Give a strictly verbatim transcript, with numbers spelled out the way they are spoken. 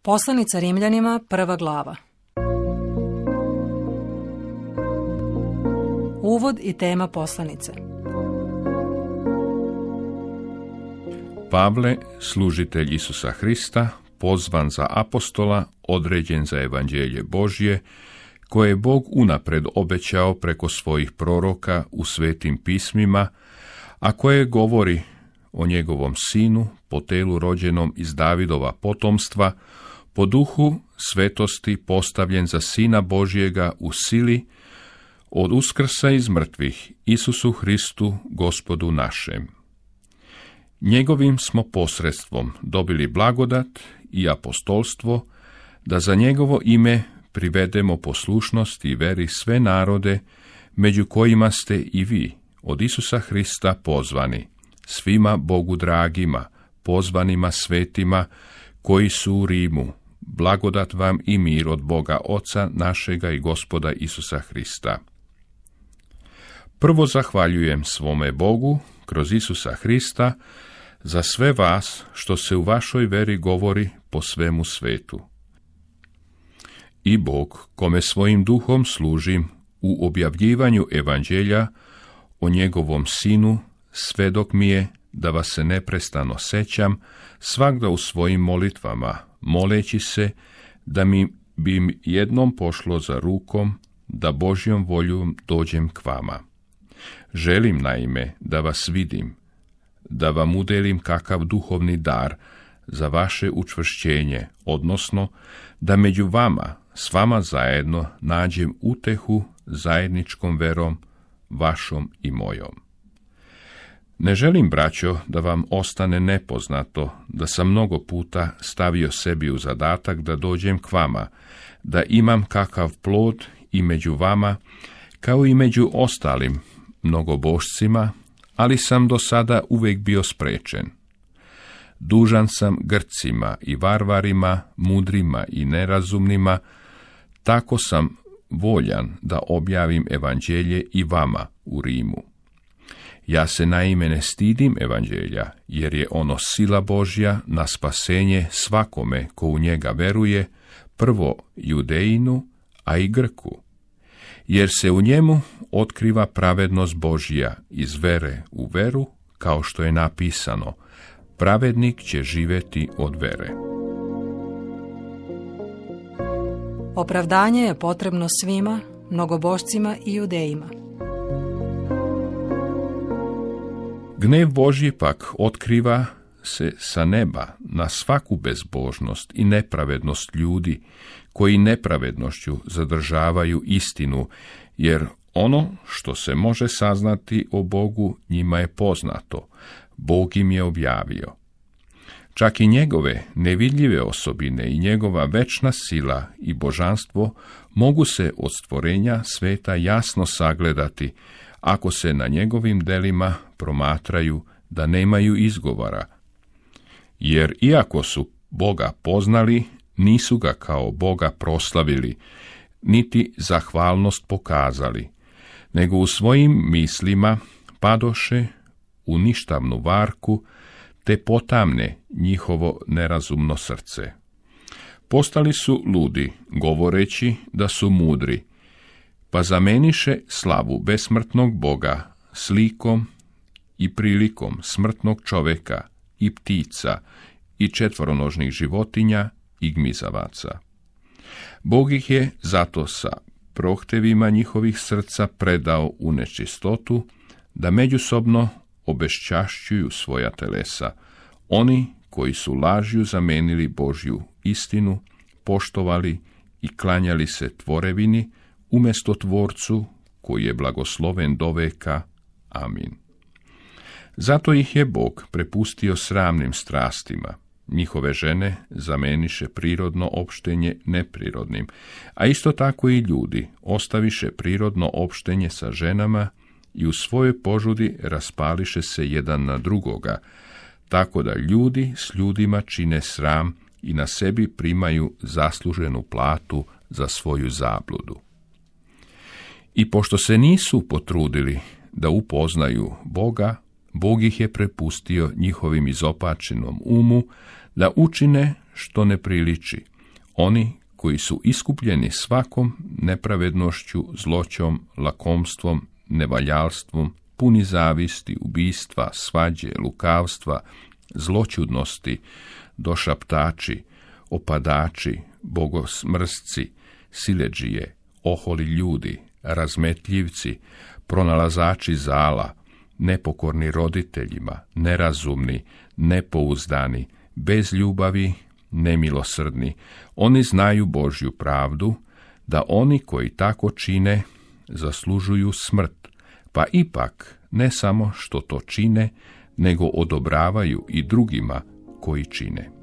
Poslanica Rimljanima, prva glava. Uvod i tema poslanice. Pavle, služitelj Isusa Hrista, pozvan za apostola, određen za evanđelje Božje, koje je Bog unapred obećao preko svojih proroka u svetim pismima, a koje govori o njegovom sinu, po telu rođenom iz Davidova potomstva, po duhu svetosti postavljen za sina Božjega u sili, od uskrsa iz mrtvih, Isusu Hristu, Gospodu našem. Njegovim smo posredstvom dobili blagodat i apostolstvo, da za njegovo ime privedemo poslušnost i veri sve narode, među kojima ste i vi, od Isusa Hrista pozvani, svima Bogu dragima, pozvanima svetima, koji su u Rimu, blagodat vam i mir od Boga Oca našega i Gospoda Isusa Hrista. Prvo zahvaljujem svome Bogu, kroz Isusa Hrista, za sve vas što se u vašoj veri govori po svemu svetu. I Bog, kome svojim duhom služim u objavljivanju evanđelja o njegovom sinu, svedok mi je da vas se neprestano sećam, svagda u svojim molitvama, moleći se da mi bi jednom pošlo za rukom, da Božjom voljom dođem k vama. Želim naime da vas vidim, da vam udelim kakav duhovni dar za vaše učvršćenje, odnosno da među vama, s vama zajedno, nađem utehu zajedničkom verom, vašom i mojom. Ne želim, braćo, da vam ostane nepoznato da sam mnogo puta stavio sebi u zadatak da dođem k vama, da imam kakav plod i među vama, kao i među ostalim mnogobošcima, ali sam do sada uvijek bio sprečen. Dužan sam Grcima i varvarima, mudrima i nerazumnima, tako sam voljan da objavim evanđelje i vama u Rimu. Ja se naime ne stidim evanđelja, jer je ono sila Božja na spasenje svakome ko u njega veruje, prvo Judejinu, a i Grku. Jer se u njemu otkriva pravednost Božja iz vere u veru, kao što je napisano, pravednik će živjeti od vere. Opravdanje je potrebno svima, mnogobošcima i judejima. Gnev Božji pak otkriva se sa neba na svaku bezbožnost i nepravednost ljudi, koji nepravednošću zadržavaju istinu, jer ono što se može saznati o Bogu njima je poznato, Bog im je objavio. Čak i njegove nevidljive osobine i njegova večna sila i božanstvo mogu se od stvorenja sveta jasno sagledati, ako se na njegovim delima promatraju da nemaju izgovora. Jer iako su Boga poznali, nisu ga kao Boga proslavili, niti zahvalnost pokazali, nego u svojim mislima padoše u ništavnu varku, te potamne njihovo nerazumno srce. Postali su ludi, govoreći da su mudri, pa zameniše slavu besmrtnog Boga slikom i prilikom smrtnog čoveka i ptica i četvoronožnih životinja i gmizavaca. Bog ih je zato sa prohtevima njihovih srca predao u nečistotu, da međusobno obeščašćuju svoja telesa, oni koji su lažju zamenili Božju istinu, poštovali i klanjali se tvorevini, umjesto Tvorcu, koji je blagosloven do veka. Amin. Zato ih je Bog prepustio sramnim strastima. Njihove žene zameniše prirodno opštenje neprirodnim, a isto tako i ljudi ostaviše prirodno opštenje sa ženama i u svojoj požudi raspališe se jedan na drugoga, tako da ljudi s ljudima čine sram i na sebi primaju zasluženu platu za svoju zabludu. I pošto se nisu potrudili da upoznaju Boga, Bog ih je prepustio njihovim izopačenom umu da učine što ne priliči, oni koji su iskupljeni svakom nepravednošću, zloćom, lakomstvom, nevaljalstvom, puni zavisti, ubistva, svađe, lukavstva, zloćudnosti, došaptači, opadači, bogosmrsci, siledžije, oholi ljudi, razmetljivci, pronalazači zala, nepokorni roditeljima, nerazumni, nepouzdani, bez ljubavi, nemilosrdni. Oni znaju Božju pravdu, da oni koji tako čine zaslužuju smrt, pa ipak ne samo što to čine, nego odobravaju i drugima koji čine.